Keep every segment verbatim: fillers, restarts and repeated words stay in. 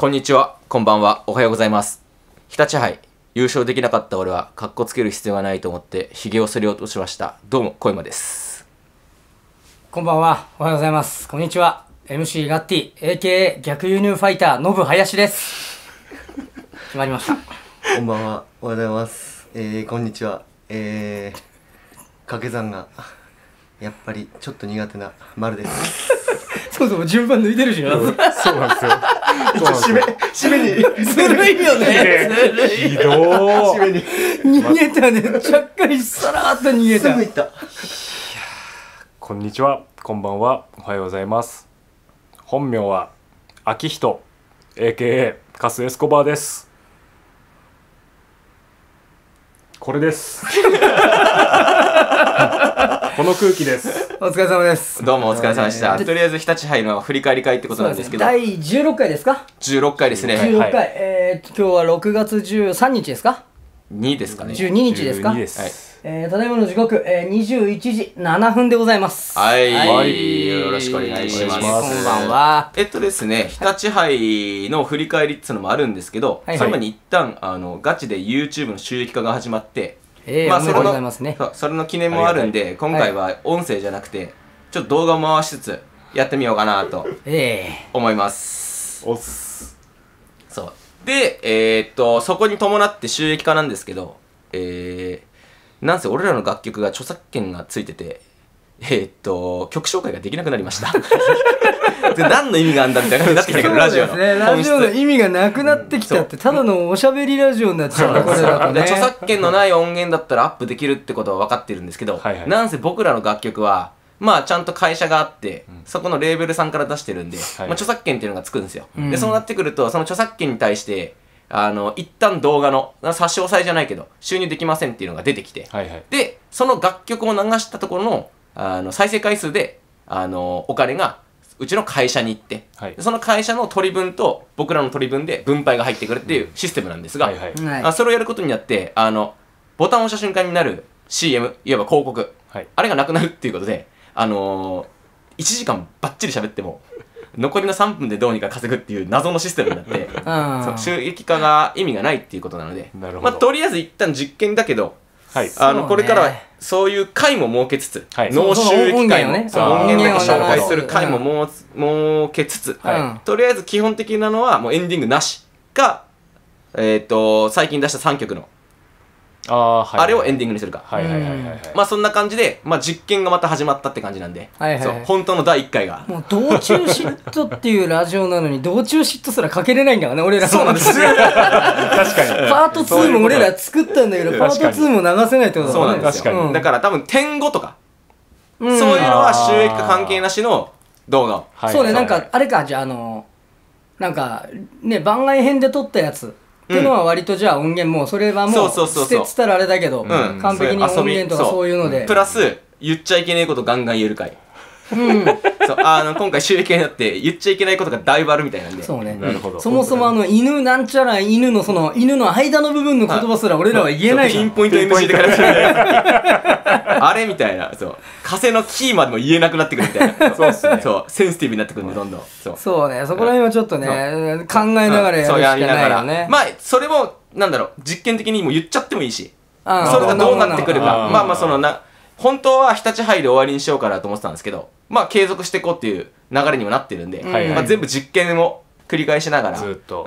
こんにちは、こんばんは、おはようございます。日立杯、優勝できなかった俺は、かっこつける必要がないと思って、ひげを剃り落としました。どうも、小山です。 こんばんは、おはようございます。こんにちは、エムシー ガッティ、エーケー 逆輸入ファイター、ノブ林です。決まりました。 こんばんは、おはようございます。えー、こんにちは。えー、掛け算が、やっぱりちょっと苦手な丸です。 そうそう、順番抜いてるしな。そうなんですよ。 締め、締めに。 ずるいよね。ずるい。 ひど締めに。 逃げたね。ちゃっかりさらーっと逃げた。 すぐ行った。 こんにちは、こんばんは、おはようございます。本名は秋人 エーケーエー カスエスコバーです。これですこの空気です。 お疲れ様です。 どうもお疲れ様でした。とりあえず日立杯の振り返り会ってことなんですけど、 だいじゅうろっかいですか？ じゅうろっかいですね。 じゅうろっかい、 はい、 えー、今日はろくがつじゅうさんにちですか？ にですかね。 じゅうににちですか？ じゅうにです。 はい、 えー、ただいまの時刻、えー、にじゅういちじななふんでございます。 はい、 はい、よろしくお願いします。 こんばんは。 えっとですね、日立杯の振り返りっていうのもあるんですけど、 はいはい、 その前に一旦あのガチで YouTube の収益化が始まって、 えー、 まあ、 おめでとうございますね。 それの、それの記念もあるんで、はい、今回は音声じゃなくて、ちょっと動画を回しつつやってみようかなと思います。 えー、おっす。 そう。で、えー、っと、そこに伴って収益化なんですけど、えー、なんせ俺らの楽曲が著作権がついてて、えー、っと、曲紹介ができなくなりました。で何の意味があるんだみたいな感じになってきたけど、ラジオの。 ね、ラジオの意味がなくなってきたって、ただのおしゃべりラジオになっちゃうね、これだとね。 著作権のない音源だったらアップできるってことは分かってるんですけど、はいはい、なんせ僕らの楽曲は、まあちゃんと会社があって、うん、そこのレーベルさんから出してるんで、はいはい、まあ、著作権っていうのがつくんですよ。うん、で、そうなってくると、その著作権に対して、あの、一旦動画の、差し押さえじゃないけど、収入できませんっていうのが出てきて、はいはい、で、その楽曲を流したところの、あの、再生回数で、あの、お金が、うちの会社に行って、はい、その会社の取り分と僕らの取り分で分配が入ってくるっていうシステムなんですが、あそれをやることによってあのボタンを押した瞬間になる シーエム いわば広告、はい、あれがなくなるっていうことで、あのー、いちじかんバッチリ喋っても残りのさんぷんでどうにか稼ぐっていう謎のシステムになってそう収益化が意味がないっていうことなので、まあ、とりあえず一旦実験だけど、はい、あのこれからはそういう回も設けつつ、はい、脳収益回も音源だけ紹介する回もも設けつつ、はい、とりあえず基本的なのはもうエンディングなしか、えー、と最近出したさんきょくの あ,、はいはい、あれをエンディングにするか、まあそんな感じで、まあ、実験がまた始まったって感じなんで、はいはい、そう本当のだいいっかいがもう道中嫉妬っていうラジオなのに道中嫉妬すらかけれないんだからね、俺ら。 そうなんですよ確かにパートツーも俺ら作ったんだけどパートツーも流せないってことだね。 そうなんですよ、うん、だから多分点ごとか、うん、そういうのは収益化関係なしの動画を、 はい、そうね、なんかあれか、じゃああのなんかね番外編で撮ったやつっていうのは割とじゃあ音源もそれはもう捨てっつったらあれだけど、完璧に音源とかそういうのでプラス言っちゃいけないことガンガン言えるかい、うん、そうあの今回収益化になって言っちゃいけないことがだいぶあるみたいなんで。 そうね、なるほど。そもそもあの犬なんちゃら犬のその犬の間の部分の言葉すら俺らは言えない。 ピンポイント エヌジー でからあれみたいな、そう風のキーまでも言えなくなってくるみたいなそうっすね、そうセンシティブになってくるんでどんどんそうそうね、そこら辺はちょっとね考えながらやるしかないよね。 まあそれもなんだろう、実験的にも言っちゃってもいいし、それがどうなってくるか、まあまあそのな本当は日立杯で終わりにしようかなと思ってたんですけど、まあ継続していこうっていう流れにもなってるんで、うん、まあ、全部実験を繰り返しながらずっと、うん、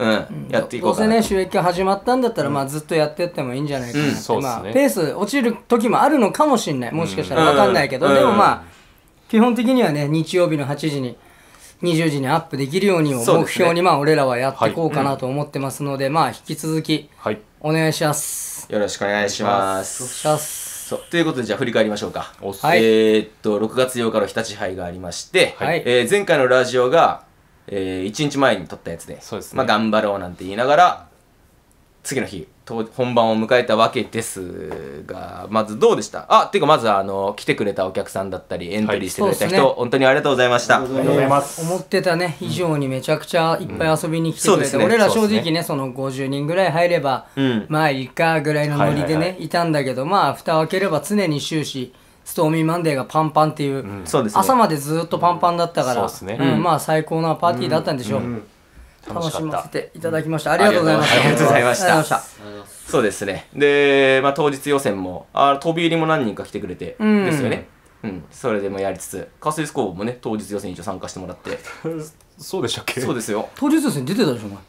やっていこうかな。 どうせね収益が始まったんだったら、うん、まあずっとやっていってもいいんじゃないかなって、うん、まあ、ペース落ちる時もあるのかもしれない、もしかしたら分かんないけど、うん、でもまあ基本的にはね日曜日のはちじににじゅうじにアップできるようにを目標にまあ俺らはやっていこうかなと思ってますので、まあ引き続きお願いします。 よろしくお願いします。そうということでじゃあ振り返りましょうか。 はい、 えー、っとろくがつようかの日立杯がありまして、はい、えー、前回のラジオが、えー、いちにちまえに撮ったやつで、そうですね、まあ、頑張ろうなんて言いながら次の日本番を迎えたわけですが、まずどうでした？あ、っていうかまずあの来てくれたお客さんだったりエントリーしてくれた人、はい、ね、本当にありがとうございました。ありがとうございます。 思ってたね以上にめちゃくちゃいっぱい遊びに来てくれて、うん、ね、俺ら正直 ね, ねそのごじゅうにんぐらい入れば、うん、まあいいかぐらいのノリでね、はいはいはい、いたんだけど、まあ蓋を開ければ常に終始ストーミーマンデーがパンパンっていう、うん、朝までずっとパンパンだったから、そうですね、うん、まあ最高なパーティーだったんでしょう。うんうん、 楽しませていただきました。ありがとうございました。 ありがとうございました。そうですね。で、まあ、当日予選もあ飛び入りも何人か来てくれて、うん、ですよね。うん、それでもやりつつ、カスイス工房もね、当日予選一応参加してもらって。 そうでしたっけ？ そうですよ。 当日予選出てたでしょ、お前。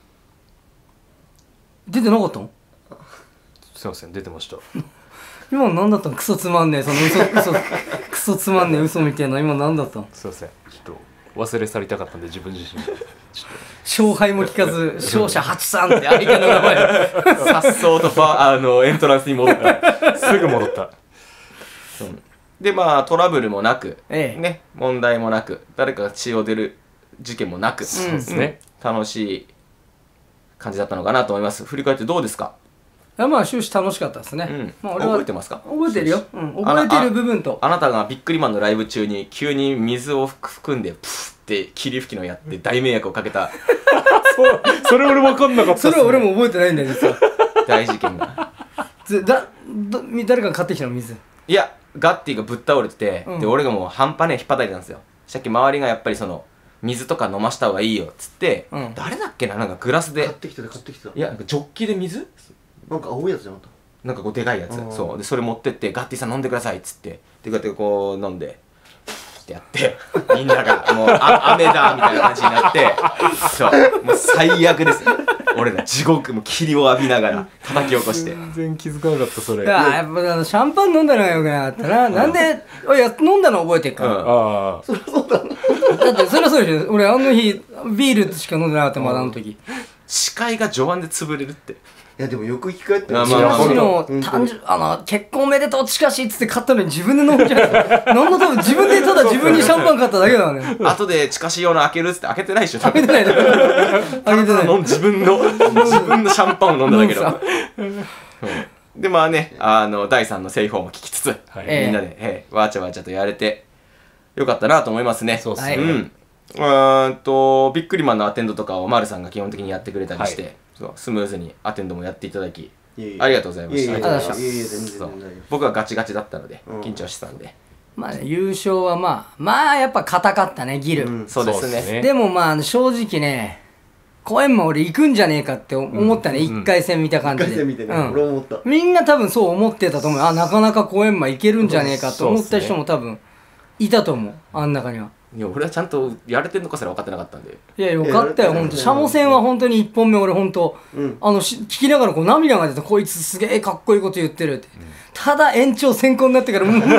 出てなかったの？ すいません、出てました。 今の何だったの？クソつまんねえ、その嘘、嘘、クソつまんねえ嘘みたいな、今何だったの？ すいません、ちょっと忘れ去りたかったんで、自分自身ちょっと勝敗も聞かず、勝者はちさんって相手の名前さっそうとバあのエントランスに戻ったすぐ戻った、 うん、でまあトラブルもなく、ええ、ね、問題もなく、誰かが血を出る事件もなく、そうですね、うん、楽しい感じだったのかなと思います。振り返ってどうですか？ いや、まあ終始楽しかったですね、うん、まあ、俺は覚えてますか？ 覚えてるよ、うん、覚えてる部分とあ, あ, あなたがビックリマンのライブ中に急に水を含んでプーって霧吹きのやって大迷惑をかけたそ, それ俺分かんなかった、 ね、それは俺も覚えてないんだよ実は大事件がだだ誰かが買ってきたの水？ いや、ガッティがぶっ倒れてて、うん、で俺がもう半端ねえ引っ張たいたんですよ。さっき周りがやっぱりその水とか飲ました方がいいよっつって、うん、誰だっけな、なんかグラスで買ってきた買ってきたいや、なんかジョッキで水なんか青いやつじゃなかった？ なんかこうでかいやつ、そうでそれ持ってってガッティさん飲んでくださいっつってでこうやってこう飲んでってやってみんながもうあ雨だみたいな感じになってそうもう最悪ですよ俺ら地獄も霧を浴びながら叩き起こして全然気づかなかったそれ。 いややっぱシャンパン飲んだのがよくなかったな、うん、なんでいや飲んだの覚えてるから、うん、 ああそりゃそうだなだってそりゃそうでしょ。俺あの日ビールしか飲んでなかったもん、あの時視界が序盤で潰れるって。 いやでもよく生き返ってる。チカシの誕生あの結婚おめでとうチカシっつって買ったのに自分で飲んじゃう。なんだ多分自分でただ自分にシャンパン買っただけだね。 後でチカシ用の開けるっつって開けてないでしょ。 開けてないだろ。開けてない。 自分の自分のシャンパンを飲んだだけだ。でまあね、あのだいさんの製法も聞きつつ、はい、みんなで、えー、わちゃわちゃとやれてよかったなと思いますね。 そうですね。 うん。うんとビックリマンのアテンドとかを丸さんが基本的にやってくれたりして、はい、そうスムーズにアテンドもやっていただきありがとうございました。ありがとうございます。僕はガチガチだったので緊張してたんで、 まあね、優勝はまあまあやっぱ硬かったねギル、うん、 そうですね。 でもまあ正直ね公演も俺行くんじゃねえかって思ったね、うん、いっかい戦見た感じで、いっかい戦見てね、うん、俺思った。みんな多分そう思ってたと思う。あなかなか公演も行けるんじゃねえかと思った人も多分いたと思う、あん中には。 いや俺はちゃんとやれてんのかすら分かってなかったんで。 いやよかったよ本当。シャモ戦は本当にいっぽんめ俺本当、うん、あの聞きながらこう涙が出てこいつすげえかっこいいこと言ってるって、うん、ただ延長先行になってからもう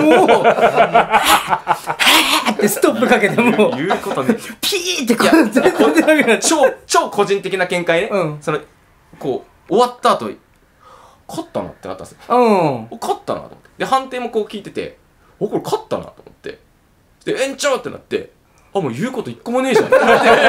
ってストップかけてもう言うことねピーってこう全然出なくなっちゃう。 超超個人的な見解ね、うん、そのこう終わった後勝ったなってなったんですよ、うん、勝ったなと思って、で判定もこう聞いてておこれ勝ったなと思って、で延長ってなって、あもう言うこと一個もねえじゃん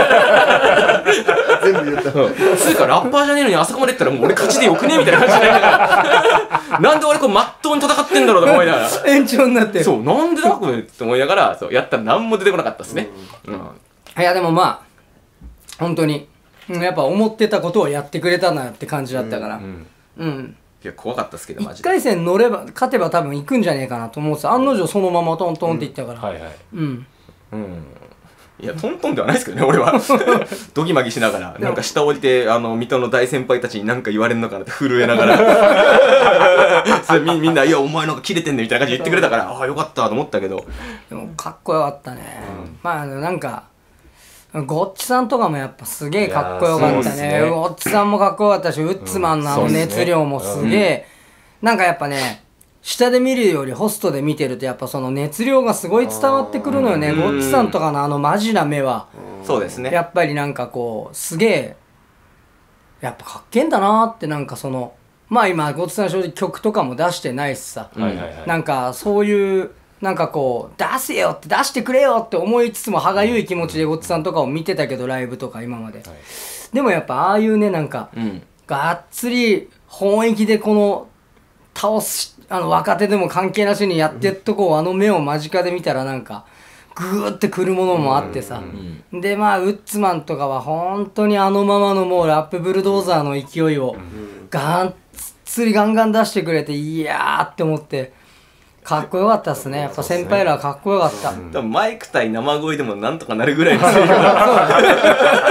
全部言ったのつうかラッパーじゃねえのにあそこまでいったらもう俺勝ちでよくねえみたいな感じになりながらなんで俺こうまっとうに戦ってんだろうと思いながら延長になってそうなんでだこれって思いながらそうやったら何も出てこなかったですね、うんうん、 いやでもまあ本当にやっぱ思ってたことをやってくれたなって感じだったから、うん、うんうん、 いや怖かったですけどマジでいっかい戦乗れば勝てば多分行くんじゃねえかなと思ってた。案の定そのままトントンっていったから、うん、はいはい、うんうん、いやトントンではないですけどね俺はドギマギしながらなんか下降りてあの水戸の大先輩たちに何か言われるのかなって震えながらそれ み, みんないやお前なんかキレてんねみたいな感じで言ってくれたからああよかったと思ったけど、 でもかっこよかったね、うん、まあなんかゴッチさんとかもやっぱすげえかっこよかった ね, ねゴッチさんもかっこよかったしウッツマンのあの熱量もすげえ、うん、なんかやっぱね下で見るよりホストで見てるとやっぱその熱量がすごい伝わってくるのよね。ゴッチさんとかのあのマジな目はそうですね、 やっぱりなんかこうすげえやっぱかっけえんだなって。なんかそのまあ今ゴッチさん正直曲とかも出してないしさ、うん、なんかそういうなんかこう出せよって出してくれよって思いつつも歯がゆい気持ちでゴッチさんとかを見てたけどライブとか今まで、はい、でもやっぱああいうねなんか、うん、がっつり本域でこの倒すあの若手でも関係なしにやってっとこう、うん、あの目を間近で見たらなんかグーってくるものもあってさ、うんうん、でまあウッズマンとかは本当にあのままのもうラップブルドーザーの勢いをガンつりガンガン出してくれていやーって思ってかっこよかったっすね。やっぱ先輩らはかっこよかった。 多分マイク対生声でもなんとかなるぐらいの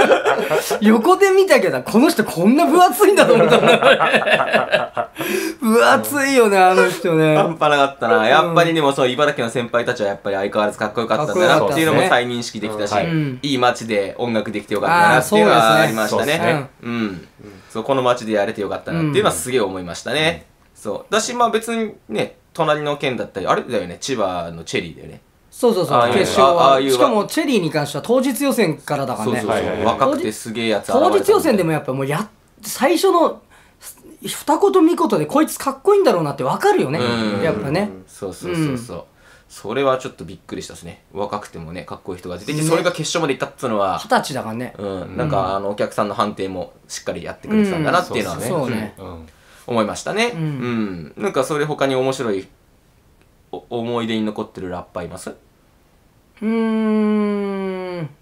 横で見たけどこの人こんな分厚いんだと思ったんだ分厚いよねあの人ね。 半端なかったな。やっぱりでもそう茨城の先輩たちはやっぱり相変わらずかっこよかったんだなっていうのも再認識できたし、いい街で音楽できてよかったなっていうのはありましたね。うん、そうこの街でやれてよかったなっていうのはすげえ思いましたね。そうだしまあ別にね隣の県だったりあれだよね千葉のチェリーだよね。 そうそうそう決勝はしかもチェリーに関しては当日予選からだからね。 そうそうそう若くてすげえやつ当日予選でもやっぱもうや最初の二言三言でこいつかっこいいんだろうなってわかるよねやっぱね。 そうそうそうそう、うん、それはちょっとびっくりしたですね。若くてもねかっこいい人が出てきて、それが決勝までいったっていうのは二十歳だからね、 うん、なんかあのお客さんの判定もしっかりやってくれてたんだなっていうのはね、うん、そうね、うん、思いましたね。うん、うん、なんかそれ他に面白いお思い出に残ってるラッパーいます？ うーんう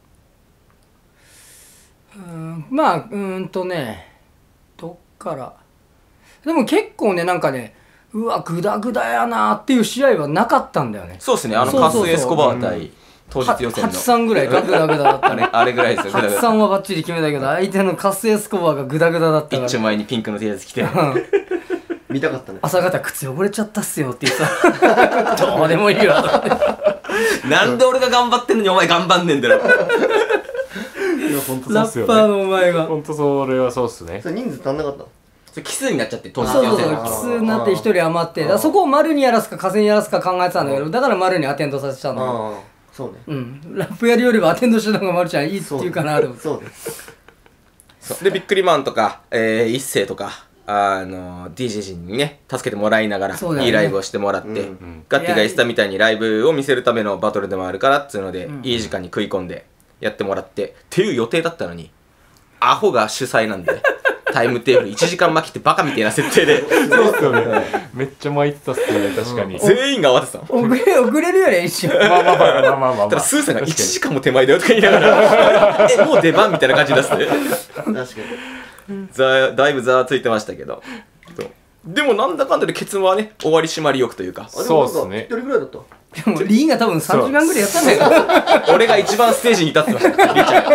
ーんまあうーんとねどっからでも結構ねなんかねうわグダグダやなっていう試合はなかったんだよね。 そうですねあのカスエスコバー対当日予選のはちさんぐらいがグダグダだったねあれぐらいですよ。 はちさんはバッチリ決めたけど相手のカスエスコバーがグダグダだったから一丁前にピンクの T シャツ着て見たかったね。 朝方靴汚れちゃったっすよって言ってたどうでもいいよなんで俺が頑張ってんのにお前頑張んねんだよ。 いや本当そうっすよね。 ラッパーのお前が本当それはそうっすね。 それ人数足んなかったの？ それ奇数になっちゃって当日そう予選そうそう奇数になって一人余ってだそこを丸にやらすか風にやらすか考えてたんだけどだから丸にアテンドさせたの。 ああそうね。 うんラップやるよりはアテンドしてたのが丸ちゃんいいっていうかなと思って。 そうね。 そうでビックリマンとか、えー、一世とかあの ディージェー 陣にね助けてもらいながら、ね、いいライブをしてもらって、うん、ガッティが言ってたみたいにライブを見せるためのバトルでもあるからっつうので、うん、いい時間に食い込んでやってもらってっていう予定だったのにアホが主催なんでタイムテーブルいちじかん巻きってバカみたいな設定でそうっすよねめっちゃ巻いてたっすね確かに、うん、 全員が慌ててた遅れ遅れるよね一瞬まあまあまあまあまあまあ、まあ、 ただスーさんがいちじかんも手前だよとか言いながらえもう出番みたいな感じに出して確かにざだいぶざわついてましたけどでもなんだかんだでケツはね終わり締まりよくというかそうっすね一人ぐらいだった。 でもリーが多分さんじかんぐらいやったんだよ俺が一番ステージに立ってましたリーちゃん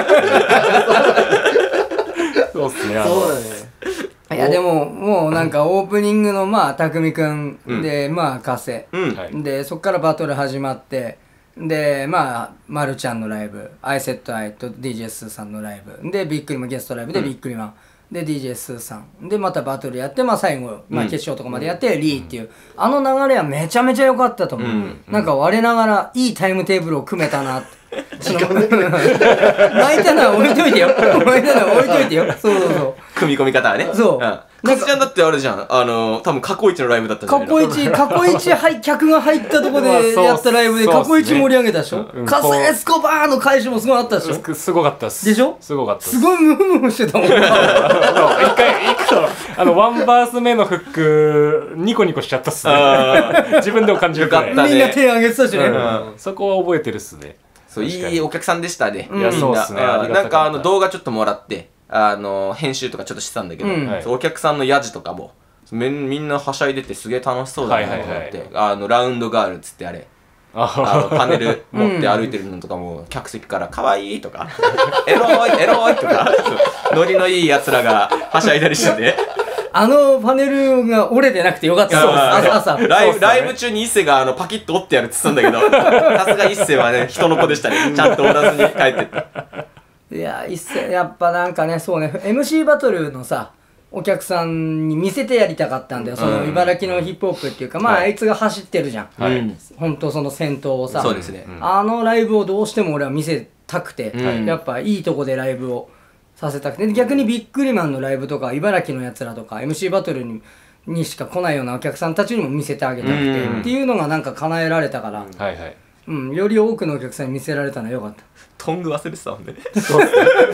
そうっすねそうだね。 いやでももうなんかオープニングのまあ匠くんで、うん、まあ加瀬、うん、でそっからバトル始まってでまあまるちゃんのライブアイセットアイと ディージェー スーさんのライブでビックリマンゲストライブでビックリマン、うん、で ディージェー スーさんでまたバトルやってまあ最後、まあ、決勝とかまでやって、うん、リーっていうあの流れはめちゃめちゃ良かったと思う、うん、なんか我ながらいいタイムテーブルを組めたなってその巻いたのは置いといてよ巻いたのは置いといてよそうそうそう組み込み方はねそう、 うんカズちゃんだってあれじゃんあの多分過去一のライブだったじゃないの。 過去一過去一はい客が入ったとこでやったライブで過去一盛り上げたでしょ。カスエスコバーの返しもすごいあったでしょ。 すごかったっすでしょ。 すごかったすごいムフムフしてたもん。 一回一回あのワンバース目のフックニコニコしちゃったっすね自分でも感じるからみんな手挙げてたしね、 うん、そこは覚えてるっすね。 そういいお客さんでしたね。 いやそうっすね。 なんかあの動画ちょっともらってあの編集とかちょっとしてたんだけど、うん、お客さんのヤジとかもみんなはしゃいでてすげえ楽しそうだなと思って、はいはいはい、あのラウンドガールっつってあれあのパネル持って歩いてるのとかも客席から可愛いとかエロいエロいとかノリのいいやつらがはしゃいだりしててあのパネルが折れてなくてよかった朝朝ライブ、ライブ中に一世があのパキッと折ってやるって言ってたんだけどさすが一世はね人の子でしたね。ちゃんと折らずに帰ってったいや一世やっぱなんかねそうね エムシー バトルのさお客さんに見せてやりたかったんだよ、その茨城のヒップホップっていうか、まあ、はい、あいつが走ってるじゃん、はい、ほんとその先頭をさ、 そうですね、 あのライブをどうしても俺は見せたくて、うん、やっぱいいとこでライブをさせたくて、逆にビックリマンのライブとか茨城のやつらとか エムシー バトルににしか来ないようなお客さんたちにも見せてあげたくて、うん、っていうのがなんか叶えられたから、うんはいはいうん、より多くのお客さんに見せられたのはよかった。 トング忘れてたもんねそう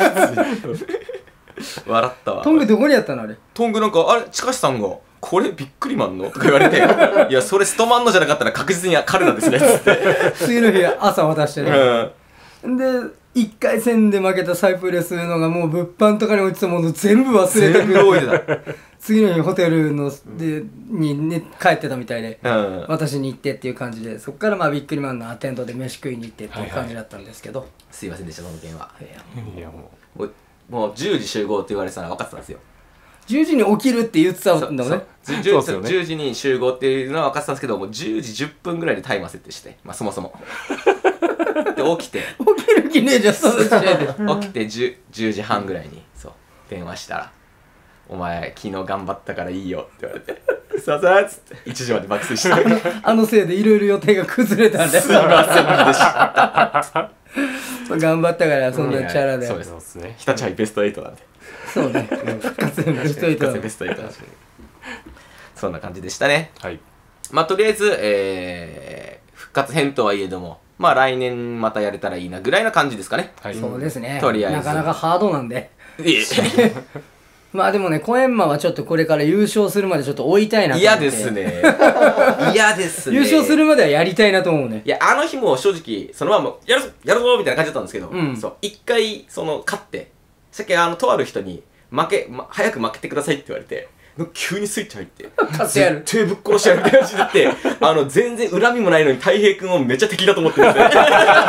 笑ったわ。 トングどこにやったのあれ。 トングなんかあれ近しさんがこれビックリマンのとか言われていやそれストマンのじゃなかったら確実に彼なんですねっつって次の日朝渡してね、うん、でいっかい戦で負けたサイプレスのがもう物販とかに落ちたもの全部忘れてくる次の日ホテルのでに、ね、帰ってたみたいで、うん、私に行ってっていう感じで、そこからまあビックリマンのアテンドで飯食いに行ってっていう感じだったんですけど、はいはい、 すいませんでしたその件は。いやもうもうじゅうじ集合って言われてたのは分かってたんですよ。 じゅうじに起きるって言ってたんだもんね。 じゅうじに集合っていうのは分かってたんですけど、もうじゅうじじゅっぷんぐらいでタイマー設定して、まあそもそもで起きて起きる気ねえじゃん、その時点で起きて 10, じゅうじはんぐらいにそう電話したら「お前昨日頑張ったからいいよ」って言われて「すいません」っつっていちじまで爆睡してあのせいでいろいろ予定が崩れたんだよ。 すいませんでした頑張ったからそんなチャラで、 そうですね。日立杯ベストはちなんで、 そうね、復活ベストはち復活ベストはちなんでそんな感じでしたね。はい。まあとりあえず、えー、復活編とはいえども、まあ来年またやれたらいいなぐらいな感じですかね。 はい、そうですね。 とりあえずなかなかハードなんで。 いえまあでもね、コエンマはちょっとこれから優勝するまでちょっと追いたいなと思って。 嫌ですね。嫌ですね。 優勝するまではやりたいなと思うね。 いや、あの日も正直、そのまま、やるぞやるぞみたいな感じだったんですけど、うん、そう、一回、その、勝って、さっきあの、とある人に、負け、ま、早く負けてくださいって言われて、急にスイッチ入って、 勝ってやる。 絶対ぶっ殺してやるみたいな感じになって、あの、全然恨みもないのに、太平君をめっちゃ敵だと思ってるんですね。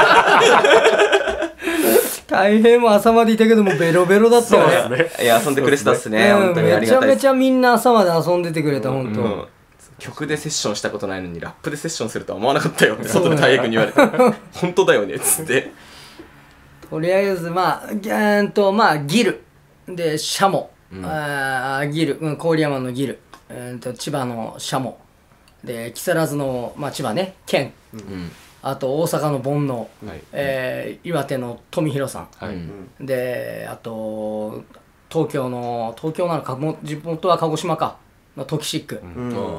大変も朝までいたけどもベロベロだったよね。 いや遊んでくれてたっすね。本当にありがたいです。 めちゃめちゃみんな朝まで遊んでてくれた本当、うん。 曲でセッションしたことないのにラップでセッションするとは思わなかったよって外で大平君に言われて本当だよねっつって。 とりあえずまあギャンとまあギルでシャモ、うん、あギル、うん、郡山のギル、えー、と千葉のシャモで木更津のまあ千葉ね県。うん、あと大阪の煩悩、はい、えー、岩手の富弘さん、はい、であと東京の東京なのかも地元は鹿児島かのトキシック、うん、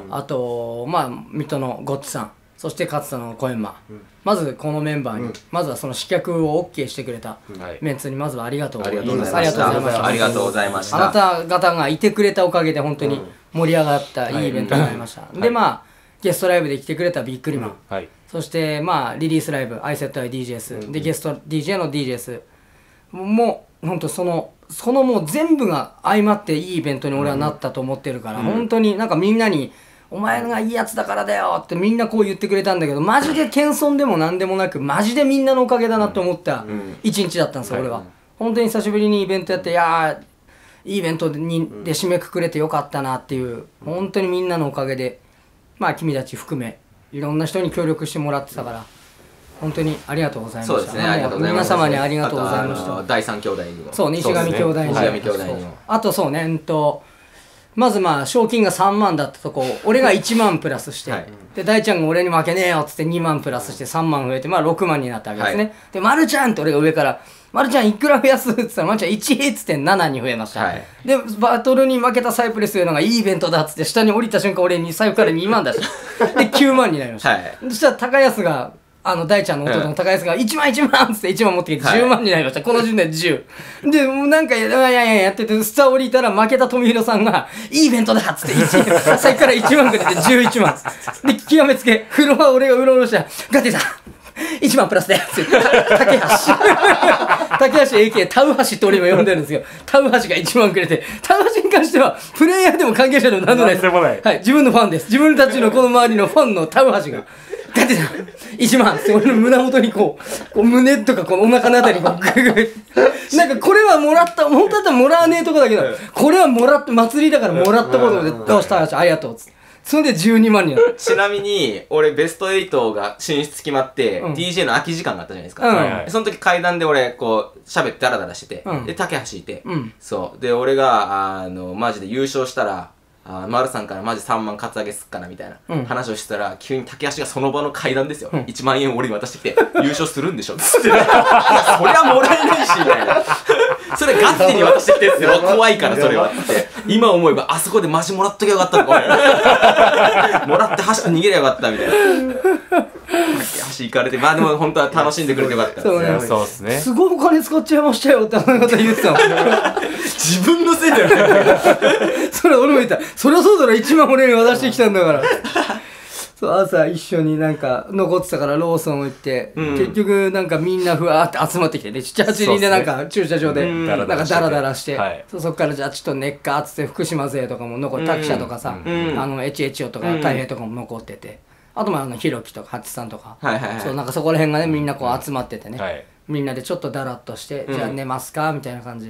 あとまあ水戸のゴッチさん、そして勝田のコエンマ、うん、まずこのメンバーに、うん、まずはその刺客を OK してくれたメンツにまずはありがとうございます。 ありがとうございました。ありがとうございました。 あなた方がいてくれたおかげで本当に盛り上がったいいイベントになりました。はい、でまあゲストライブで来てくれたビックリマン、はい、そしてまあリリースライブ アイセットアイディージェーエス、うん、でゲスト ディージェー の ディージェーエス もう本当そのそのもう全部が相まっていいイベントに俺はなったと思ってるから、うん、本当になんかみんなにお前がいいやつだからだよってみんなこう言ってくれたんだけど、マジで謙遜でもなんでもなくマジでみんなのおかげだなって思った一日だったんですよ、うん、俺は、はい、本当に久しぶりにイベントやって、いやーいいイベントにで締めくくれてよかったなっていう、本当にみんなのおかげでまあ君たち含めいろんな人に協力してもらってたから本当にありがとうございました。 そうですね、ありがとうございました。皆様にありがとうございました。 第三兄弟にも。 そう、西上兄弟にも。 西上兄弟にも。 あとそうね、うんとまずまあ賞金がさんまんだったとこ俺がいちまんプラスして、はい、で大ちゃんが俺に負けねえよっつってにまんプラスしてさんまん増えてまあろくまんになったわけですね、はい、でまるちゃんって俺が上からまるちゃんいくら増やすって言ったらまるちゃんいちっつってななに増えました、はい、でバトルに負けたサイプレスというのがいいイベントだっつって下に降りた瞬間俺に財布からにまん出してできゅうまんになりました、はい、そしたら高安があの大ちゃんの弟の高安がいちまんいちまんっつっていちまん持ってきてじゅうまんになりました、はい、この時点でじゅうでもうなんかやややややっててスター降りたら負けた富弘さんがいいイベントだっつってさっきからいちまんくれてじゅういちまんで極めつけフロア俺がうろうろしたらガティさんいちまんプラスでって竹橋竹橋 エーケー タウハシって俺今呼んでるんですよ。タウハシがいちまんくれて、タウハシに関してはプレイヤーでも関係者でも何でもないです。はい、自分のファンです。自分たちのこの周りのファンのタウハシがガティさんいちまんって俺の胸元にこう、こう胸とかこのお腹のあたりにこうグググなんかこれはもらった本当だったらもらわねえとこだけどこれはもらって祭りだからもらったことでどうしたありがとうっつってそれでじゅうにまんになる。 ちなみに俺ベストはちが進出決まって、うん、ディージェー の空き時間があったじゃないですか、うん、その時階段で俺こう喋ってダラダラしてて、うん、で竹橋いて、うん、そうで俺があのマジで優勝したらあ丸さんからマジさんまんカツアゲすっかなみたいな話をしてたら、うん、急に竹橋がその場の階段ですよ、うん、いちまんえん俺に渡してきて優勝するんでしょっつってそりゃもらえないしみたいなそれガッテに渡してきてっすよ怖いからそれはって今思えばあそこでマジもらっときゃよかったのかもらって走って逃げりゃよかったみたいな橋行かれてまあでも本当は楽しんでくれてよかったそうねそうですねすごいお金使っちゃいましたよってあの方言ってたもん自分のせいだよそれ俺も言ったそりゃそうだろいちまん俺に渡してきたんだからそう朝一緒になんか残ってたからローソン行って、うん、結局なんかみんなふわーって集まってきてねななはちにんでなんか駐車場でなんかダラダラして、はい、そっからじゃあちょっとねっかっつって福島勢とかも残ってタキシャとかさ、うん、あのエチエチオとか太平とかも残っててあとまああのひろきとかハチさんとか、はいはいはい、そうなんかそこら辺がねみんなこう集まっててね、はい、みんなでちょっとダラッとして、うん、じゃあ寝ますかみたいな感じで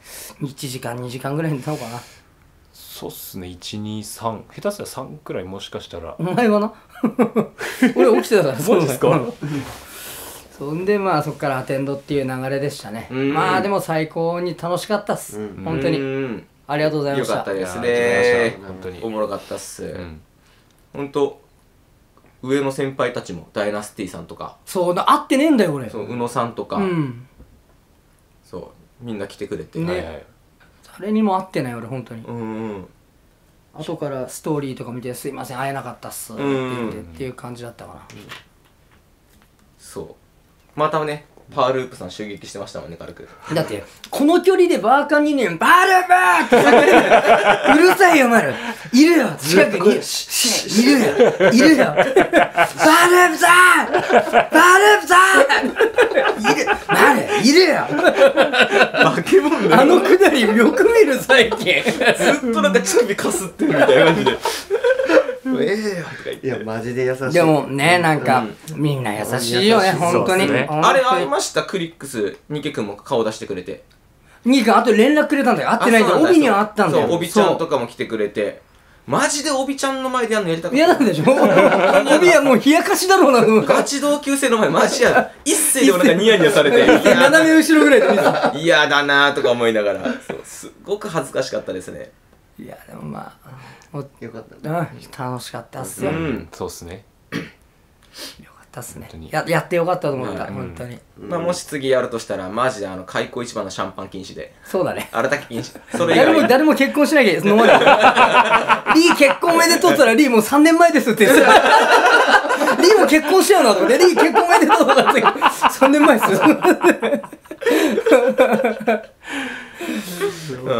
いちじかんにじかんぐらい寝たのかな。 そうっすね、いちにさん、下手したらさんくらい、もしかしたら。 お前はな俺起きてたから。 マジですか？ そんでまあそっからアテンドっていう流れでしたね。まあでも最高に楽しかったっす、うん、本当に、うん、ありがとうございました。 よかったですね。 本当におもろかったっす、うん、本当上の先輩たちもダイナスティさんとか、 そう会ってねえんだよ俺。 そう宇野さんとか、うん、そうみんな来てくれてね、はいはい、誰にも会ってない俺本当に。 うんうん、 後からストーリーとか見て「すいません会えなかったっす」って言ってっていう感じだったかな、うん、そうまたねパーループさん襲撃してましたもんね軽く。 だってこの距離でバーカンにね「バーループ!」って叫んでるうるさいよお前らいるよ近くにいるよいるよバーループさんバーループさんいる誰いるよ化け物ね。 あのくだりよく見る最近ずっとなんか乳首かすってるみたいな感じでええよとか言って。 いやマジで優しい。 でもねなんか、うん、みんな優しいよね本当に、ね、 あれありました。クリックスニケ君も顔出してくれて、 ニケ君あと連絡くれたんだよ。会ってないんだよ。帯には会ったんだよ。 そう帯ちゃんとかも来てくれて、マジで帯ちゃんの前でやるのやりたかった。 嫌なんでしょ帯はもう冷やかしだろうなと思う。 ガチ同級生の前マジや一斉でもなんかニヤニヤされて斜め後ろぐらいで見た嫌だなーとか思いながら、そうすごく恥ずかしかったですね。 いやでもまあよかった、 ね、楽しかったっすよ、 うん、そうっすねよかったっすね。や, やってよかったと思った、うん、本当に、 まあ、もし次やるとしたらマジであの開口一番のシャンパン禁止で。 そうだね、 あれだけ禁止。それ以外誰も誰も結婚しなきゃ飲まないリー結婚おめでとうって言ったらリーもうさんねんまえですって言ってたリーも結婚しちゃうなと思って、リー結婚おめでとうとかってさんねんまえっすうん、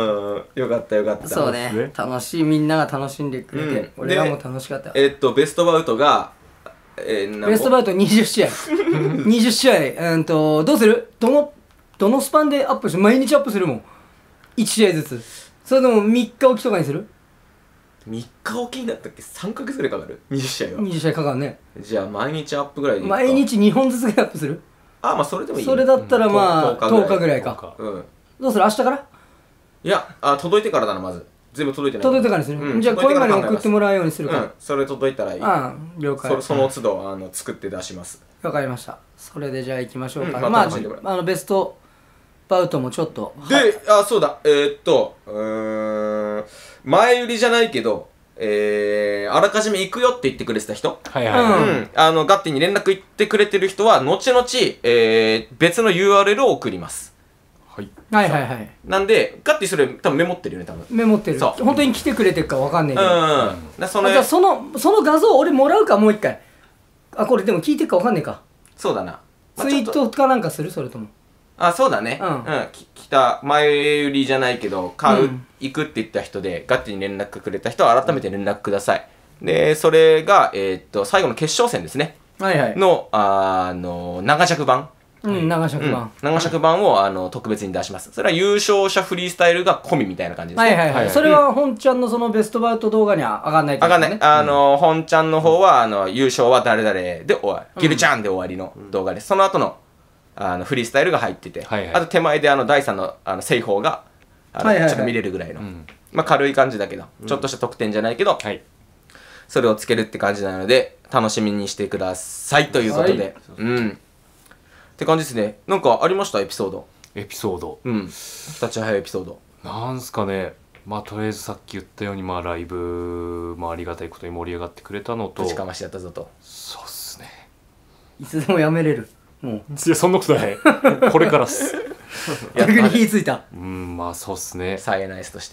よかったよかった。 そうね、楽しい、みんなが楽しんでくれて、うん、俺らも楽しかった。 えー、っとベストバウトが、 えー、ベストバウトにじゅっしあいにじゅっしあい、うんとどうする？どのどのスパンでアップする？毎日アップするもんいち試合ずつ。それでもみっかおきとかにする？ みっかおきになったっけ？さんかげつぐらいかかる？にじゅっしあいはにじゅっしあいかかるね。 じゃあ毎日アップぐらいでいいか。 毎日にほんずつぐらいアップする？ あ、まあそれでもいい、ね、 それだったらまあとおかぐらいか。うん、どうする？明日から？ いや、あ、届いてからだな。まず全部届いてない。 届いてからにする、うん、じゃあ声まで送ってもらうようにするか。 うん、それ届いたらいい。 ああ、了解。 そ, その都度あの作って出します。 わかりました。それでじゃあ行きましょうか、うん、まあ、あのベストバウトもちょっとで、あ、そうだ、えー、っとうーん前売りじゃないけど、えー、あらかじめ行くよって言ってくれてた人、 はいはいはい、 うん、あのガッティに連絡言ってくれてる人は後々、えー、別の ユーアールエル を送ります。 はい、はいはいはい。 なんでガッティそれ多分メモってるよね。多分メモってる。本当に来てくれてるかわかんないけど、 うんうん、そのじゃあそのその画像俺もらうか、もう一回。あ、これでも聞いてるかわかんないか。 そうだな、 まあ、ツイートかなんかする？それともあ、そうだね、うん、うん、来た前売りじゃないけど買う、うん、行くって言った人でガッティに連絡くれた人は改めて連絡ください。でそれが、えー、っと最後の決勝戦ですね、 はいはい、 のあの長尺版、 うん、長尺版、 うん、長尺版をあの特別に出します。それは優勝者フリースタイルが込みみたいな感じですね。 はいはいはい、それは本ちゃんのそのベストバウト動画には上がんないってことね。 上がんない。あの、うん、本ちゃんの方はあの優勝は誰々で終わり、うん、ギルちゃんで終わりの動画です。その後のあのフリースタイルが入ってて、はいはい、あと手前であのだいさんのあの製法があの、はいはいはい、ちょっと見れるぐらいの、うん、まあ軽い感じだけど、うん、ちょっとした得点じゃないけど、はい、それをつけるって感じなので楽しみにしてくださいということで、はい、うんって感じですね。なんかありました？エピソード。 エピソード。 うん。立ち早いエピソード。 なんすかね。まあとりあえずさっき言ったようにまあライブもありがたいことに盛り上がってくれたのと。 ぶちかましやったぞと。 そうっすね。 いつでもやめれる。もう。 いやそんなことない。これからっす。 逆に火ついた。 うん、まあそうっすね。 サイエナイスとして。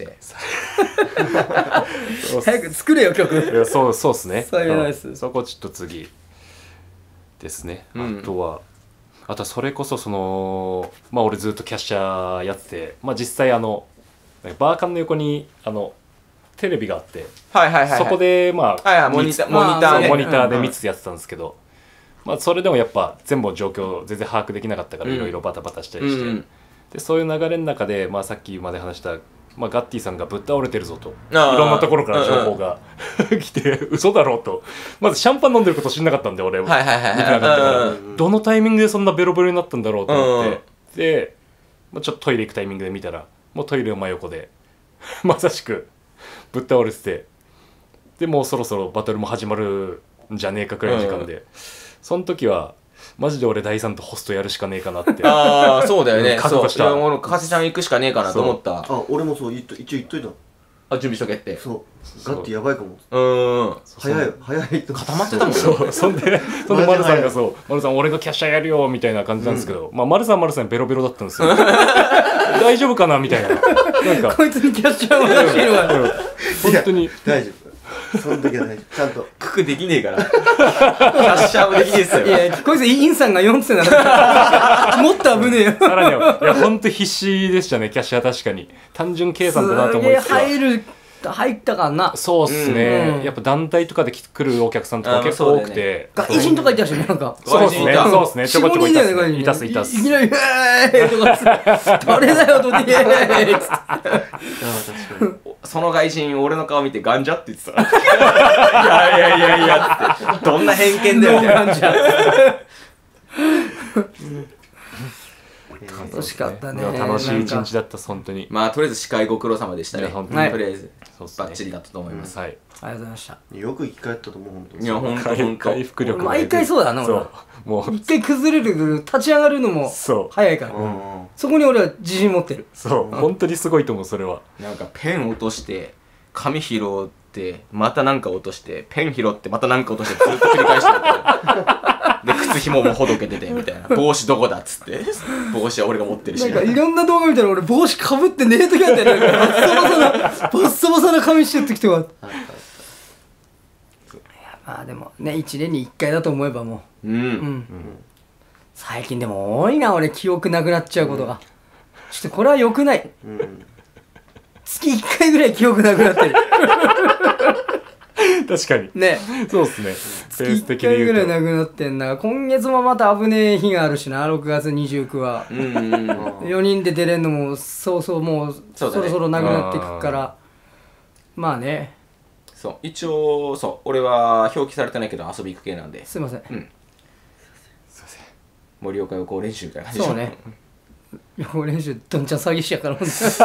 早く作れよ曲。 いやそうそうっすね。 サイエナイス。 そこちょっと次ですね。あとは。あとはそれこそそのまあ俺ずっとキャッシャーやってて、まあ実際あのバーカンの横にあのテレビがあって、 はいはいはいはい、 そこでまあ、 はいはい、モニター、モニターね、 モニターで見つつやってたんですけど、まあそれでもやっぱ全部状況全然把握できなかったからいろいろバタバタしたりして、うん、でそういう流れの中でまあさっきまで話したまあ、ガッティさんがぶっ倒れてるぞといろんなところから情報が来て嘘だろうと、まずシャンパン飲んでること知んなかったんで俺は見てなかったからどのタイミングでそんなベロベロになったんだろうと思って、で、まあ、ちょっとトイレ行くタイミングで見たらもうトイレの真横でまさしくぶっ倒れてて、でもうそろそろバトルも始まるんじゃねえかくらいの時間で、うん、その時はマジで俺第三とホストやるしかねえかなってああそうだよね、 覚悟した。 そう俺かせちゃん行くしかねえかなと思った。 あ俺もそう一応言っといた。 あ準備しとけって。 そうガッティやばいかも。 うん早い早いと固まってたもんね。 そうそんでそんで丸さんがそう丸さん俺がキャッシャーやるよみたいな感じなんですけど、うん、まあ丸さん丸さんベロベロだったんですよ大丈夫かなみたいな、なんかこいつにキャッシャーを欲しいのは本当に大丈夫。その時は大丈夫。ちゃんとククできねえからキャッシャーもできねえっすよ。 いやこいつインさんがよんつってならもっと危ねえよ。 さらにはいや本当必死でしたねキャッシャー。確かに単純計算だなと思います。 すげえ入る入ったからな。 そうっすね、 うん、 やっぱ団体とかで来るお客さんとか結構多くて、 外人とかいたしね、なんかそうっすねそうっすねちょこちょこいたっすね。いたっすいたっす。 いきなり「えーい!」とか「誰だよどでー!」っつってその外人俺の顔見てガンジャって言ってた。いやいやいやいやってどんな偏見だよみたいな。ガンジャ楽しかったね。 楽しい一日だった本当に。 まあとりあえず司会ご苦労様でしたね。 本当にとりあえずバッチリだったと思います。 はい、 ありがとうございました。 よく生き返ったと思う本当に。 いや本当本当回復力毎回そうだな。俺もう一回崩れる立ち上がるのも早いから、そこに俺は自信持ってる。 そう本当にすごいと思う。それはなんかペン落として紙拾ってまたなんか落としてペン拾ってまたなんか落としてずっと繰り返してるで靴紐もほどけててみたいな。帽子どこだっつって帽子は俺が持ってるし、 なんかいろんな動画見たら俺帽子かぶって寝る時あったよね。バッサバサなバッサバサな髪してる時とか。いやまあでもねいちねんにいっかいだと思えばもう、うんうんうん、最近でも多いな俺記憶なくなっちゃうことが、うん、ちょっとこれは良くない、うん、月いっかいぐらい記憶なくなってる確かにねそうっすね。 月いっかいぐらいなくなってんな。今月もまた危ねえ日があるしな。ろくがつにじゅうくはよにんで出れんのもそうそうもうそろそろなくなっていくから、まあね。 そう一応そう俺は表記されてないけど遊び行く系なんで。 すいません、 うん、すいません。盛岡予行練習会がそうね予行練習どんちゃん詐欺師やから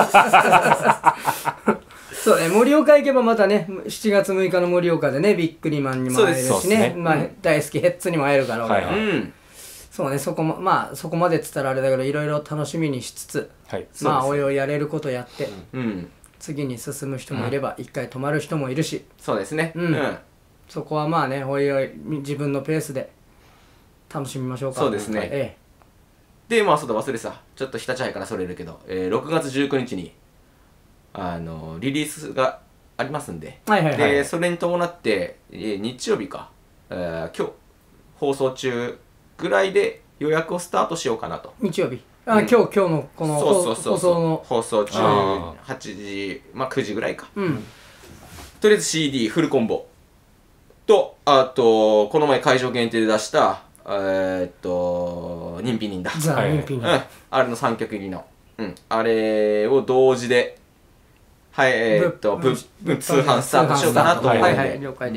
そうね、盛岡行けばまたねしちがつむいかの盛岡でねビックリマンにも会えるし ね, ね、まあ、大好きヘッズにも会えるから俺は、はいはい、うん、そうねそこもまあそこまでっつったらあれだけどいろいろ楽しみにしつつ、はい、まあおいおいやれることやって、うん、次に進む人もいれば一、うん、回止まる人もいるし、 そうですね、 うんうん、そこはまあねおいおい自分のペースで楽しみましょうか。 そうですね、ええ、でまあそうだ忘れてたちょっと日立杯からそれるけど、えー、ろくがつじゅうくにちにあのリリースがありますんで、はいはいはい、でそれに伴って、えー、日曜日か、えー、今日放送中ぐらいで予約をスタートしようかなと。 日曜日あ、うん、今日今日のこのそうそうそうそう放送の放送中はちじまあくじぐらいか、うん、とりあえず シーディー フルコンボとあとこの前会場限定で出したえー、っと人品人だザ・人品人、 うん、あれのさんきょく入りの、うん、あれを同時ではい、えー、っと、ぶ、ぶ、通販スタートしようかなと思うので、はいはい、 了解です。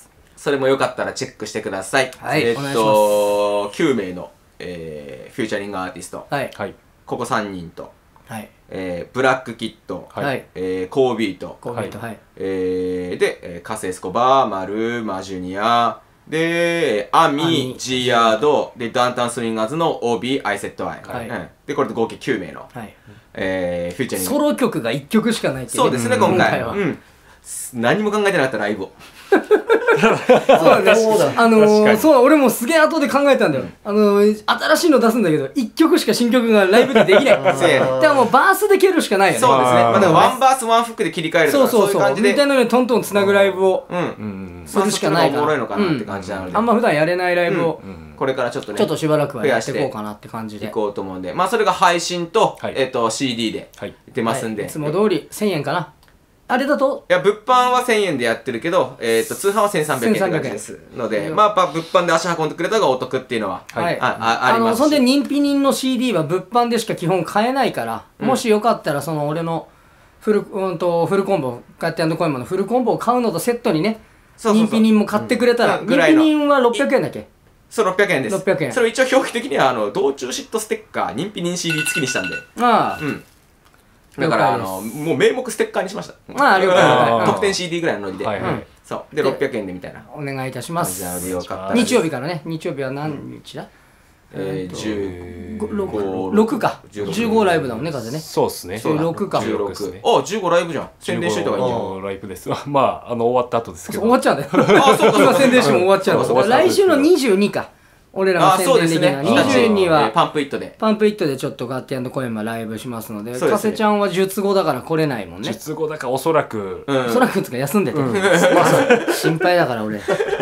それもよかったらチェックしてください。 はい、 えー、っと、きゅうめいの、えー、フューチャリングアーティスト、 はい、 ここさんにんと、 はい、 えー、ブラックキッド、 はい、 えー、コービート、 コービート、はい、 えー、で、えー、カスエスコバー、マル、マジュニア、で、アミ、ジアード、で、ダウンタウンスインガーズの オービー、アイセットアイ、はいうん。で、これで合計きゅうめいの、はいえー、フューチャリングソロ曲がいっきょくしかないって、 ね、そうですね、うん、今回は、うん、何も考えてなかったライブをそうだねあのー、そう俺もすげえ後で考えたんだよ、うん、あのー、新しいの出すんだけどいっきょくしか新曲がライブでできないだからもうバースで蹴るしかないよね。 そうですね、まあ、でもワンバースワンフックで切り替えるとかそうそうそういう感じでみたいなのにトントンつなぐライブをするしかないから、 まあ、そっちの方がおもろいのかなって感じなので、 うん、あんま普段やれないライブを、 うん、これからちょっとねちょっとしばらくはやっていこうかなって感じでいこうと思うんで、まあそれが配信と、はいえー、と シーディー で出ますんで、 はい、いつも通りせんえんかな。あれだといや物販はせんえんでやってるけど、えー、と通販はせんさんびゃくえんって感じですので、まあやっぱ物販で足運んでくれた方がお得っていうのは、はい、あ, あ, ありますし、 あのそんで人否人の シーディー は物販でしか基本買えないから、うん、もしよかったらその俺のフル、うん、とフルコンボガッテ&コインマのフルコンボを買うのとセットにね人否人も買ってくれたら、うん、人否人はろっぴゃくえんだっけ。 そうろっぴゃくえんです。 ろっぴゃくえんそれを一応表記的にはあの道中シットステッカー人否人 シーディー 付きにしたんでああ、 うんだからあのもう名目ステッカーにしました。 ああ了解。 特典 シーディー ぐらいのノリで、そうでろっぴゃくえんでみたいな。 お願いいたします。 日曜日からね。日曜日は何日だ？ えー、じゅうご、ろくか。じゅうごライブだもんね、風ね。 そうっすね。 じゅうろくか。 じゅうろく。あ、じゅうごライブじゃん。宣伝しといた方がいいじゃん。 ライブです。まあ、あの、終わった後ですけど。 終わっちゃうんだよ。あ、そうか。今宣伝しても終わっちゃう。来週のにじゅうにか。俺らの宣伝的な。にじゅうには、 パンプイットで。 パンプイットでちょっとガッティ&コエンマライブしますので、加瀬ちゃんは術後だから来れないもんね。 術後だからおそらく。 おそらくつか休んでて。心配だから俺。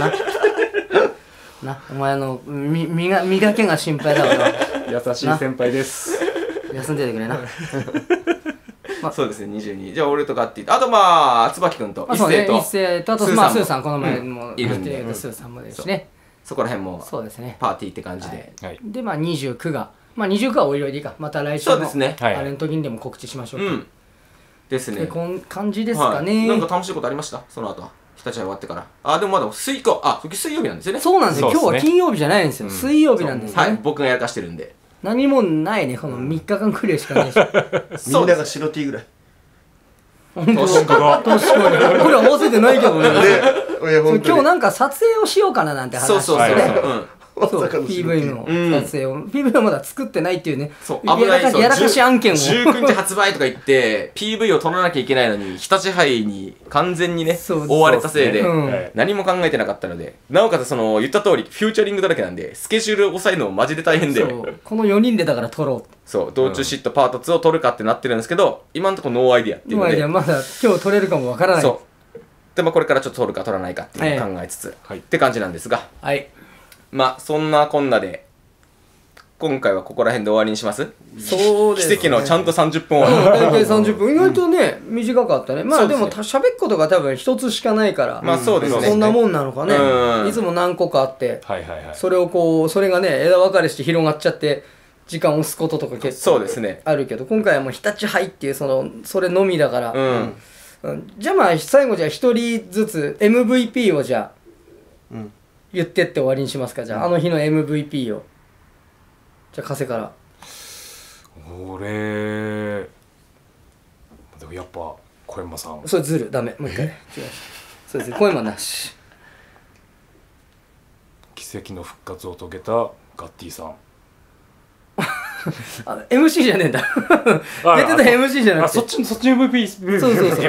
な、お前のみ磨磨けが心配だから優しい先輩です。 休んでてくれな。 まあ、そうですね、にじゅうに。じゃあ俺とガッティと、あとまあ椿君と一星と一星と、あとまあスーさん、この前もいるんで、スーさんもですしね。 そこら辺もそうですね、 パーティーって感じで。 でまあにじゅうくが、まあにじゅうくはおいおいでいいか。また来週のあれの時にでも告知しましょうか。 ですね。 こん感じですかね。 なんか楽しいことありました？その後は。日立終わってから。あ、でもまだ水曜、あ、水曜日なんですよね。 そうなんですよ。今日は金曜日じゃないんですよ。水曜日なんですね。 はい、僕がやらかしてるんで。 何もないね、このみっかかんくらいしかないし。 みんなが白 T ぐらい。 本当確かに。これは合わせてないけどね。今日なんか撮影をしようかななんて話してね。 そうそうそう。 そう ピーブイ の撮影を、うん、ピーブイ はまだ作ってないっていうね、 そう危ない、 やらかし案件をじゅうくにち発売とか言って ピーブイ を撮らなきゃいけないのに日立杯に完全にね追われたせいで、ね、うん、何も考えてなかったので、なおかつその言った通りフューチャリングだらけなんでスケジュールを抑えるのもマジで大変で、 そうこのよにんでだから撮ろう、 そう道中シットパートツーを撮るかってなってるんですけど、今のところノーアイディアっていうので、ノーアイディアまだ今日撮れるかもわからない。 そうでもこれからちょっと撮るか撮らないかっていうのを考えつつ、はい、って感じなんですが、 はい、 まあそんなこんなで今回はここら辺で終わりにします。 そうですね、 奇跡のちゃんとさんじゅっぷん終わり、大体さんじゅっぷん、意外とね短かったね。まあでも喋ることが多分一つしかないから、 まあそうですね、 そんなもんなのかね。いつも何個かあって、それをこうそれがね枝分かれして広がっちゃって時間を押すこととか結構あるけど、今回はもう日立杯っていうそのそれのみだから、じゃあまあ最後じゃあ一人ずつ エムブイピー をじゃあ言ってって終わりにしますか。じゃああの日の エムブイピー をじゃあ加瀬から。 俺でもやっぱ小山さん。 それずるダメ、もう一回違う、そうですね、小山なし。 奇跡の復活を遂げたガッティさん。 あ エムシー じゃねえんだ。出てた エムシー じゃなくて、 そっちそっちの エムブイピー。 そうそうそう。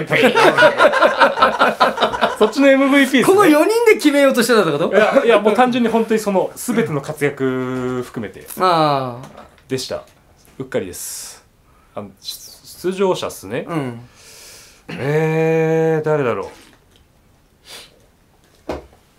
そっちの エムブイピー、ね、 このよにんで決めようとしてたってこと？ いやいや、もう単純に本当にその全ての活躍含めてあでした。うっかりです。あの出場者っすね。 うん、 えー、誰だろう。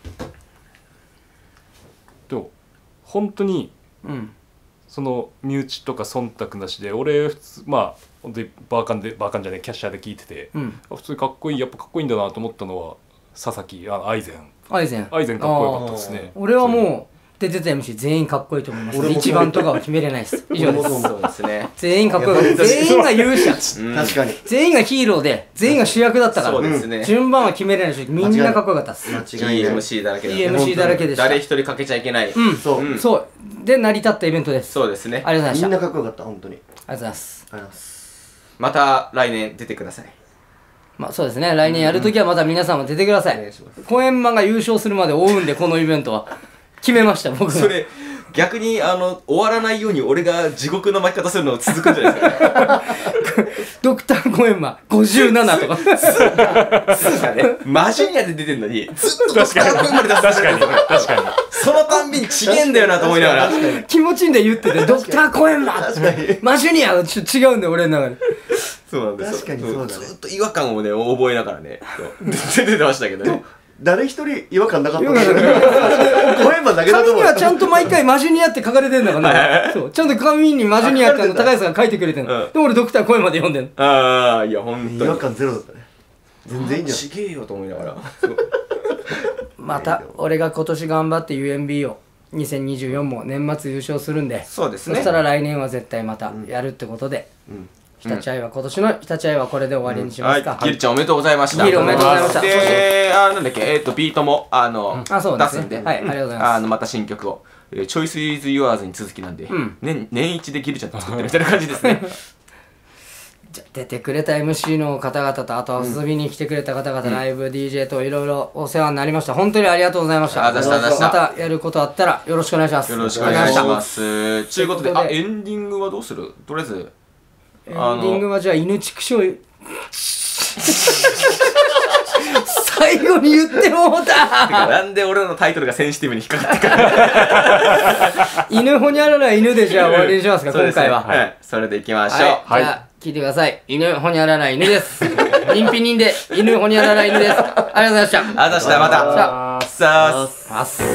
でも本当に、 うん、 その身内とか忖度なしで俺普通まあ本当にバーカンでバーカンじゃないキャッシャーで聞いてて、 うん、 普通にかっこいい、やっぱかっこいいんだなと思ったのは佐々木、あアイゼンアイゼンアイゼンかっこよかったですね。 俺はもう出てた エムシー 全員かっこいいと思います。一番とかは決めれないです。以上です。 そうですね、 全員かっこよかった。全員が勇者、 確かに全員がヒーローで全員が主役だったから、 そうですね、 順番は決めれないし、みんなかっこよかったです。 間違いない。 いい エムシー だらけだ、 いい エムシー だらけでした。 誰一人かけちゃいけない。 うん、そう、うん、そうで成り立ったイベントです。 そうですね、 ありがとうございました。 みんなかっこよかった、本当に。 ありがとうございます。 ありがとうございます。 また来年出てください。 まあそうですね、来年やるときはまた皆さんも出てください。コエンマが優勝するまで追うんで、このイベントは決めました僕。 それ逆にあの終わらないように俺が地獄の巻き方するの続くんじゃないですか。 ドクターコエンマごじゅうななとか。 そうだね、マジニアで出てんのにずっとドクターコエンマで出す。 確かに確かに。 そのたんびにちげえんだよなと思いながら。 気持ちいいんで言ってて、ドクターコエンママジニアはちょっと違うんで俺の中で。 そうなんですよ。 確かにそうだね。 ずっと違和感をね覚えながらね出てましたけどね。 誰一人違和感なかった。声もだけだと思う。 紙にはちゃんと毎回マジュニアって書かれてんだからね。そう、ちゃんと紙にマジュニアってあの高橋さんが書いてくれてんの。で俺ドクター声まで読んでんの。 ああ、いやほんとに違和感ゼロだったね。全然いいんじゃん。 ちげえよと思いながら。 また俺が今年頑張って ユーエムビー をにせんにじゅうよんも年末優勝するんで、 そうですね。 そしたら来年は絶対またやるってことで。日立愛は今年の日立愛はこれで終わりにしますか。 ギルちゃんおめでとうございました。 ギルおめでとうございました。 で、あなんだっけ、えっとビートもあの出すんで、 はい、ありがとうございます。 あのまた新曲をチョイスイズユアーズに続きなんで、年年一でギルちゃん作ってるみたいな感じですね。 出てくれた エムシー の方々と、あと遊びに来てくれた方々、うん、ライブ ディージェー といろいろお世話になりました。本当にありがとうございました。またやることあったらよろしくお願いします。 よろしくお願いします。ということで、あ、エンディングはどうする？とりあえずエンディングはじゃあ犬畜生最後に言ってもうたなんで俺のタイトルがセンシティブに引っかかってくる犬ほにゃらら犬でじゃあ終わりにしますか、今回は。 はい、それでいきましょう。 はい、じゃあ聞いてください。犬ほにゃらら犬です。人品人で犬ほにゃらら犬です。ありがとうございました。 ありがとうございました。またさあす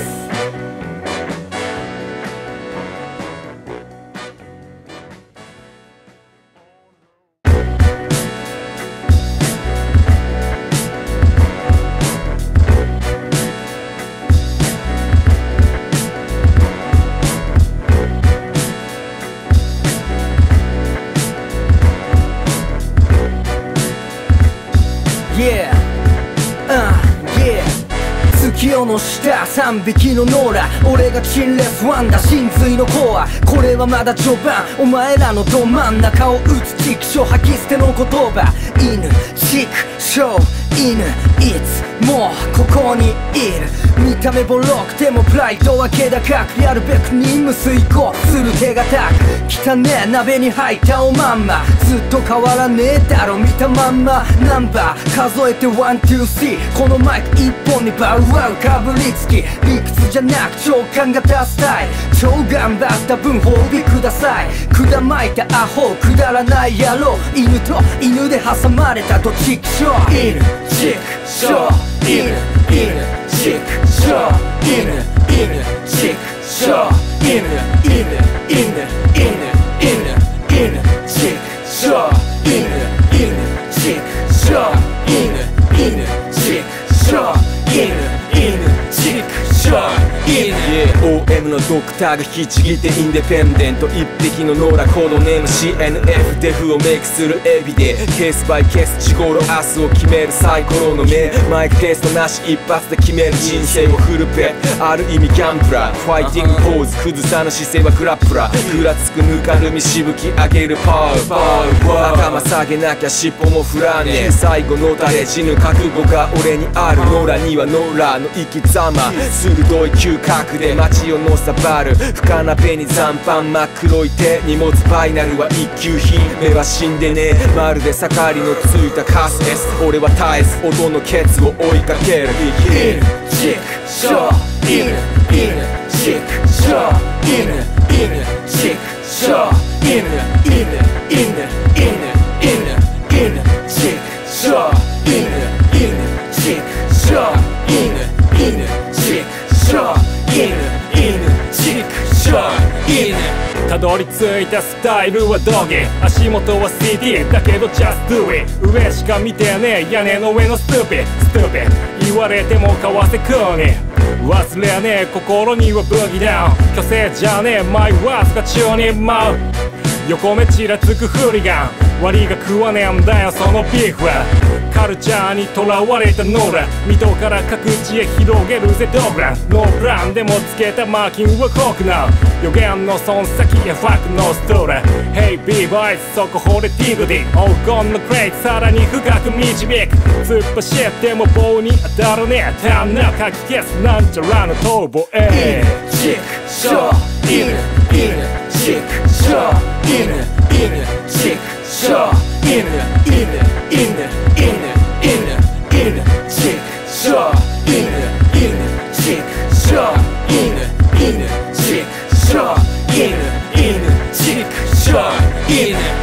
月夜の下三匹のノーラ、俺がチンレスワンダ真髄のコア。これはまだ序盤、お前らのど真ん中を打つ畜生吐き捨ての言葉。犬畜生犬いつもここにいる。見た目ボロくてもプライドは気高く、やるべく任務遂行する手堅く。汚ねえ鍋に入ったおまんま、ずっと変わらねえだろ見たまんま。ナンバー数えてワン、ツー、スリー、このマイク一本にバウワウかぶりつき、理屈じゃなく長官が出すタイル。超頑張った分褒美ください。管巻いたアホくだらない野郎、犬と犬で挟まれたと畜生。犬畜生犬犬畜生犬犬畜生犬犬犬犬犬犬畜生犬犬畜生犬犬畜生犬犬畜生犬オーエム のドクターが引きちぎってインデペンデント、一匹のノーラコードネーム シーエヌエフ デフをメイクするエビデケースバイケース、地頃明日を決めるサイコロの目、マイクテストなし一発で決める人生をフルペ、ある意味ギャンブラー、ファイティングポーズ崩さぬ姿勢はグラップラー、ふらつくぬかるみしぶき上げるパワー、頭下げなきゃ尻尾も振らねえ、最後の誰死ぬ覚悟が俺にある。ノーラにはノーラの生き様、鋭い嗅覚で街をのさばる、深鍋に残飯真っ黒い手、荷物ファイナルは一級品、目は死んでねえ、まるで盛りのついたカスです。俺は絶えず音のケツを追いかける。 犬畜生犬犬畜生犬犬畜生犬犬犬犬犬犬畜生犬犬畜生犬犬畜生犬犬畜生犬。 たどり着いたスタイルはドギー、足元は シーディー だけど just do it、 上しか見てねえ屋根の上のストゥピストゥピ言われても為替食うに忘れねえ、心にはブギダウン、虚勢じゃねえマイワースが宙に舞う、横目ちらつくフリガン、割が食わねえんだよそのビーフは。カルチャーにとらわれたノーラ、水戸から各地へ広げるぜドブラン、ノープランでもつけたマーキンは濃くなる、予言のそん先へファックのストーラ、ヘイビーボーイズそこ掘れティグディ、黄金のクレイトさらに深く導く、突っ走っても棒に当たるねえ、単なかき消すなんちゃらの逃亡。 犬畜生犬犬畜生犬犬畜生犬犬犬犬犬犬畜生犬犬畜生犬犬畜生犬犬畜生犬。